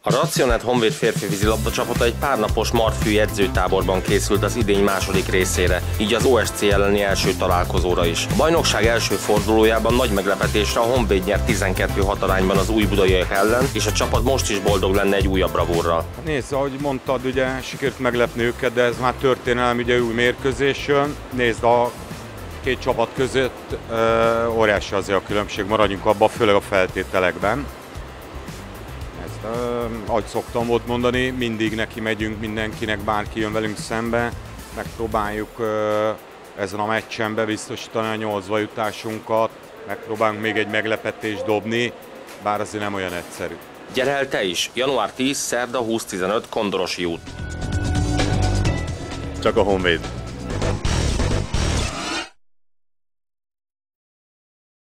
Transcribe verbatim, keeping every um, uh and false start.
A Racionet Honvéd férfi vízilabda csapata egy párnapos Martfű edzőtáborban készült az idény második részére, így az o es cé elleni első találkozóra is. A bajnokság első fordulójában nagy meglepetésre a Honvéd nyert tizenkettő hat arányban az újbudaiak ellen, és a csapat most is boldog lenne egy újabb bravúrral. Nézd, ahogy mondtad, ugye sikerült meglepni őket, de ez már történelem, ugye új mérkőzés jön. Nézd, a két csapat között uh, óriási azért a különbség, maradjunk abban, főleg a feltételekben. Ezt, uh, ahogy szoktam volt mondani, mindig neki megyünk mindenkinek, bárki jön velünk szembe, megpróbáljuk uh, ezen a meccsen bebiztosítani a nyolcba jutásunkat, megpróbálunk még egy meglepetést dobni, bár azért nem olyan egyszerű. Gyere el te is! január tíz, szerda húsz tizenöt, Kondorosi út. Csak a Honvéd.